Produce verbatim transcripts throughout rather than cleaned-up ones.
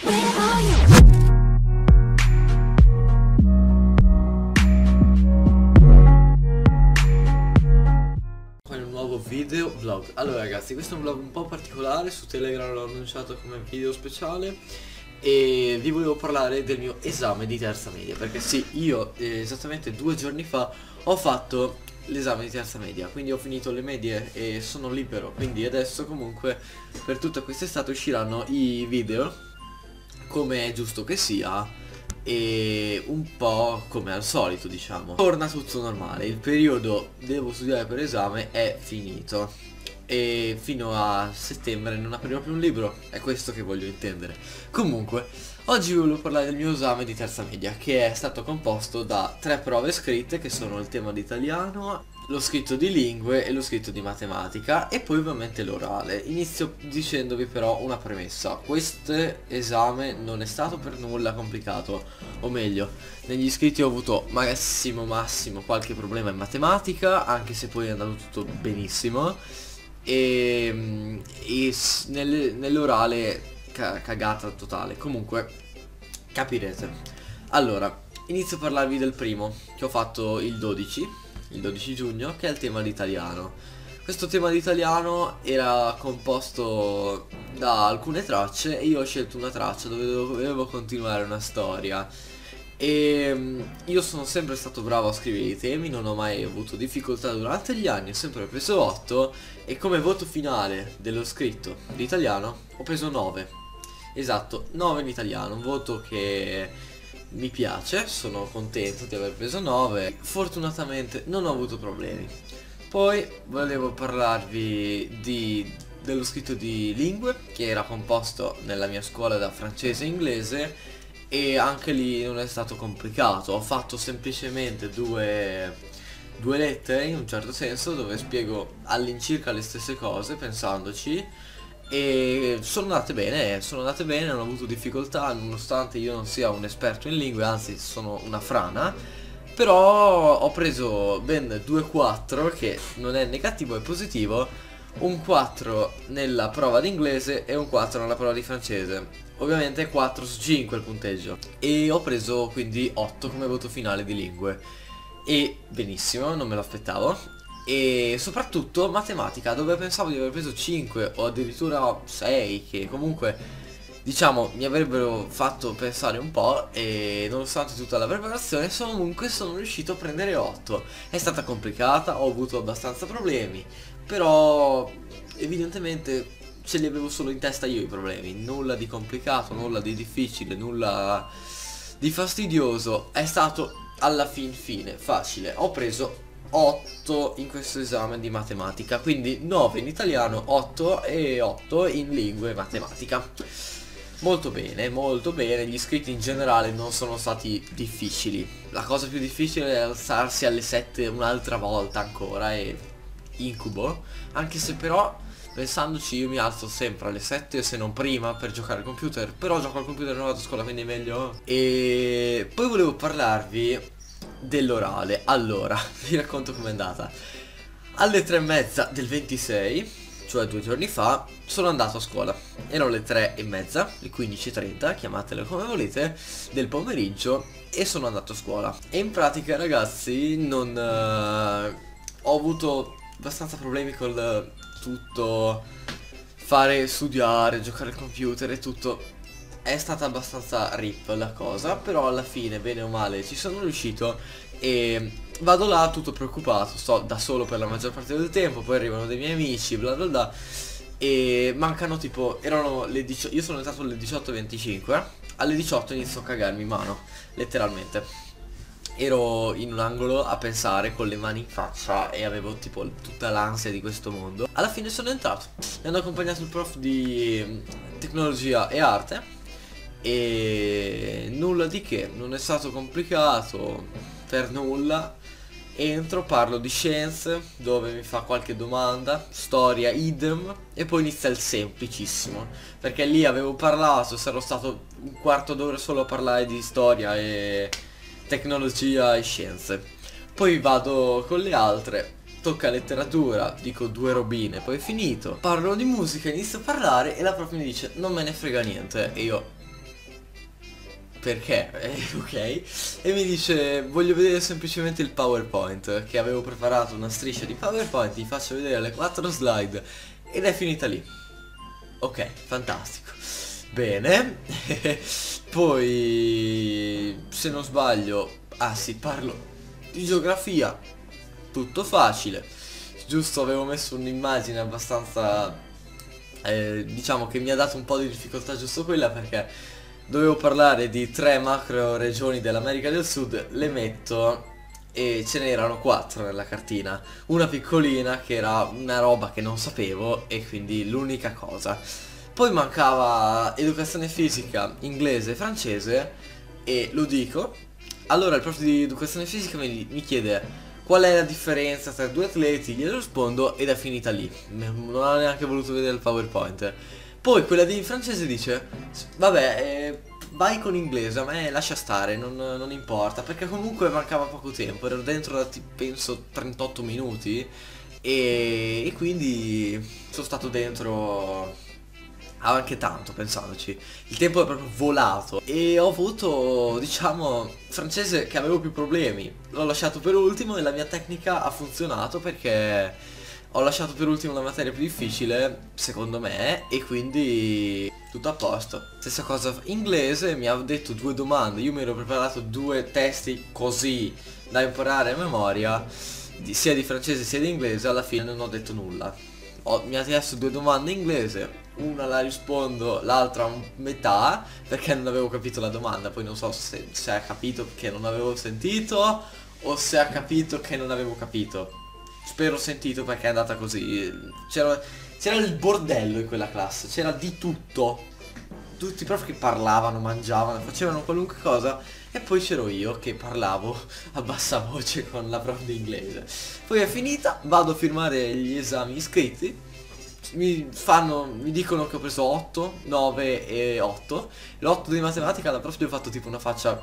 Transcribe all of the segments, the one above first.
Con un nuovo video vlog. Allora ragazzi, questo è un vlog un po' particolare, su Telegram l'ho annunciato come video speciale e vi volevo parlare del mio esame di terza media, perché sì, io eh, esattamente due giorni fa ho fatto l'esame di terza media, quindi ho finito le medie e sono libero, quindi adesso comunque per tutta quest'estate usciranno i video come è giusto che sia e un po' come al solito, diciamo. Torna tutto normale, il periodo devo studiare per esame è finito e fino a settembre non aprirò più un libro, è questo che voglio intendere. Comunque, oggi volevo parlare del mio esame di terza media, che è stato composto da tre prove scritte, che sono il tema di italiano, lo scritto di lingue e lo scritto di matematica, e poi ovviamente l'orale. Inizio dicendovi però una premessa: questo esame non è stato per nulla complicato, o meglio, negli iscritti ho avuto massimo massimo qualche problema in matematica, anche se poi è andato tutto benissimo, e, e nel, nell'orale ca cagata totale. Comunque capirete. Allora, inizio a parlarvi del primo, che ho fatto il dodici il dodici giugno, che è il tema di italiano. Questo tema di italiano era composto da alcune tracce e io ho scelto una traccia dove dovevo continuare una storia. E io sono sempre stato bravo a scrivere i temi, non ho mai avuto difficoltà durante gli anni, ho sempre preso otto, e come voto finale dello scritto di italiano ho preso nove. Esatto, nove in italiano, un voto che mi piace, sono contento di aver preso nove, fortunatamente non ho avuto problemi. Poi volevo parlarvi di, dello scritto di lingue, che era composto nella mia scuola da francese e inglese, e anche lì non è stato complicato. Ho fatto semplicemente due, due lettere in un certo senso, dove spiego all'incirca le stesse cose pensandoci, e sono andate bene, sono andate bene, non ho avuto difficoltà, nonostante io non sia un esperto in lingue, anzi sono una frana. Però ho preso ben due quattro, che non è negativo, è positivo, un quattro nella prova di inglese e un quattro nella prova di francese. Ovviamente quattro su cinque il punteggio, e ho preso quindi otto come voto finale di lingue, e benissimo, non me lo aspettavo. E soprattutto matematica, dove pensavo di aver preso cinque o addirittura sei, che comunque diciamo mi avrebbero fatto pensare un po', e nonostante tutta la preparazione comunque sono riuscito a prendere otto. È stata complicata, ho avuto abbastanza problemi, però evidentemente ce li avevo solo in testa io i problemi, nulla di complicato, nulla di difficile, nulla di fastidioso. È stato alla fin fine facile. Ho preso otto in questo esame di matematica, quindi nove in italiano, otto e otto in lingue e matematica. Molto bene, molto bene. Gli iscritti in generale non sono stati difficili. La cosa più difficile è alzarsi alle sette un'altra volta ancora, e incubo. Anche se però, pensandoci, io mi alzo sempre alle sette, se non prima, per giocare al computer. Però gioco al computer, non vado a scuola, quindi è meglio. E poi volevo parlarvi dell'orale. Allora, vi racconto com'è andata. Alle tre e mezza del ventisei, cioè due giorni fa, sono andato a scuola. Erano le tre e mezza, le quindici e trenta, chiamatele come volete, del pomeriggio, e sono andato a scuola. E in pratica, ragazzi, non uh, ho avuto abbastanza problemi col tutto, fare, studiare, giocare al computer e tutto. È stata abbastanza rip la cosa, però alla fine, bene o male, ci sono riuscito, e vado là tutto preoccupato, sto da solo per la maggior parte del tempo, poi arrivano dei miei amici, bla bla bla, e mancano tipo, erano le diciotto, io sono entrato alle diciotto e venticinque, alle diciotto inizio a cagarmi in mano, letteralmente. Ero in un angolo a pensare con le mani in faccia e avevo tipo tutta l'ansia di questo mondo. Alla fine sono entrato, mi hanno accompagnato il prof di tecnologia e arte, e nulla di che, non è stato complicato per nulla. Entro, parlo di scienze, dove mi fa qualche domanda, storia idem, e poi inizia il semplicissimo, perché lì avevo parlato, sarò stato un quarto d'ora solo a parlare di storia e tecnologia e scienze. Poi vado con le altre, tocca letteratura, dico due robine, poi è finito. Parlo di musica, inizio a parlare e la prof mi dice non me ne frega niente, e io perché, eh, ok, e mi dice voglio vedere semplicemente il PowerPoint, che avevo preparato una striscia di PowerPoint, ti faccio vedere le quattro slide ed è finita lì. Ok, fantastico. Bene. Poi, se non sbaglio, ah sì, parlo di geografia, tutto facile. Giusto, avevo messo un'immagine abbastanza, eh, diciamo che mi ha dato un po' di difficoltà giusto quella, perché dovevo parlare di tre macro regioni dell'America del Sud, le metto e ce n'erano quattro nella cartina. Una piccolina che era una roba che non sapevo e quindi l'unica cosa. Poi mancava educazione fisica, inglese e francese e lo dico. Allora il prof di educazione fisica mi, mi chiede qual è la differenza tra due atleti, glielo rispondo ed è finita lì. Non ho neanche voluto vedere il PowerPoint. Poi quella di francese dice vabbè, eh, vai con inglese, a me lascia stare, non, non importa, perché comunque mancava poco tempo, ero dentro da penso trentotto minuti e, e quindi sono stato dentro anche tanto pensandoci. Il tempo è proprio volato e ho avuto, diciamo, francese che avevo più problemi, l'ho lasciato per ultimo e la mia tecnica ha funzionato perché ho lasciato per ultimo la materia più difficile secondo me e quindi tutto a posto. Stessa cosa inglese, mi ha detto due domande, io mi ero preparato due testi così da imparare a memoria, di, sia di francese sia di inglese, alla fine non ho detto nulla. Ho, mi ha chiesto due domande in inglese, una la rispondo, l'altra a metà, perché non avevo capito la domanda, poi non so se, se ha capito che non avevo sentito o se ha capito che non avevo capito. Spero sentito perché è andata così. C'era c'era il bordello in quella classe, c'era di tutto. Tutti i prof che parlavano, mangiavano, facevano qualunque cosa e poi c'ero io che parlavo a bassa voce con la prof di inglese. Poi è finita, vado a firmare gli esami iscritti, mi fanno, mi dicono che ho preso otto, nove e otto. L'otto di matematica la prof gli ho fatto tipo una faccia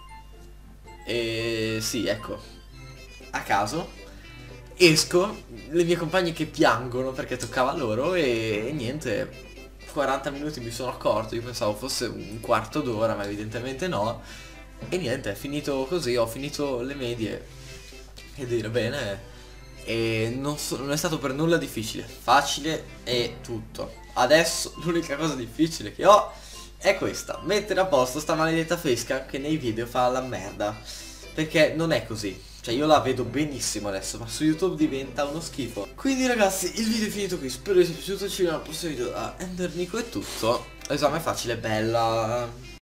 e sì, ecco, a caso. Esco, le mie compagne che piangono perché toccava loro e, e niente, quaranta minuti mi sono accorto, io pensavo fosse un quarto d'ora ma evidentemente no. E niente, è finito così, ho finito le medie e dire bene e non, so, non è stato per nulla difficile, facile e tutto. Adesso l'unica cosa difficile che ho è questa, mettere a posto sta maledetta facecam che nei video fa la merda, perché non è così. Cioè io la vedo benissimo adesso, ma su YouTube diventa uno schifo. Quindi ragazzi, il video è finito qui, spero vi sia piaciuto, ci vediamo al prossimo video da Ender Nico, è tutto. Esame facile, bella.